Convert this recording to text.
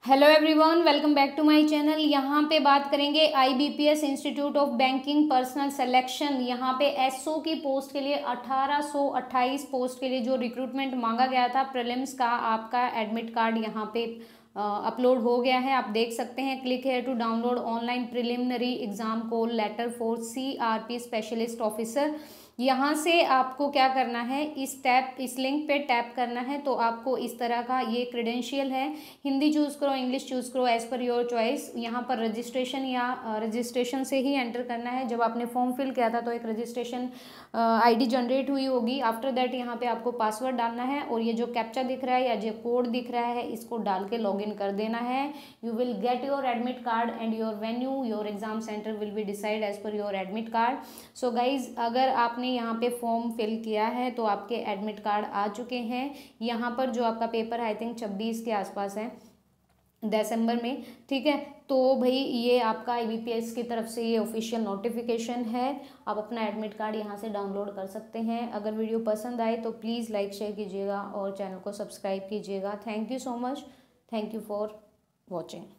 Hello everyone, welcome back to my channel. यहाँ पे बात करेंगे IBPS institute of banking personal selection. यहाँ पे SO की पोस्ट के लिए 1828 पोस्ट के लिए जो रिक्रूटमेंट मांगा गया था प्रीलिम्स का, आपका एडमिट कार्ड यहाँ पे अपलोड हो गया है। आप देख सकते हैं, click here to download online preliminary exam call letter for CRP specialist officer. यहाँ से आपको क्या करना है, इस लिंक पे टैप करना है तो आपको इस तरह का ये क्रेडेंशियल है। हिंदी चूज़ करो, इंग्लिश चूज़ करो, एज़ पर योर चॉइस। यहाँ पर रजिस्ट्रेशन या रजिस्ट्रेशन से ही एंटर करना है। जब आपने फॉर्म फिल किया था तो एक रजिस्ट्रेशन ID जनरेट हुई होगी। आफ्टर दैट यहाँ पे आपको पासवर्ड डालना है और ये जो कैप्चा दिख रहा है या जो कोड दिख रहा है इसको डाल के लॉगिन कर देना है। You will get your admit card and your venue, your exam centre will be decide as per your admit card. So guys, अगर आपने यहाँ पे फॉर्म फिल किया है तो आपके एडमिट कार्ड आ चुके हैं। यहाँ पर जो आपका पेपर आई थिंक 26 के आसपास है, दिसंबर में, ठीक है। तो भाई ये आपका IBPS की तरफ से ये ऑफिशियल नोटिफिकेशन है। आप अपना एडमिट कार्ड यहाँ से डाउनलोड कर सकते हैं। अगर वीडियो पसंद आए तो प्लीज़ लाइक शेयर कीजिएगा और चैनल को सब्सक्राइब कीजिएगा। Thank you so much. Thank you for watching.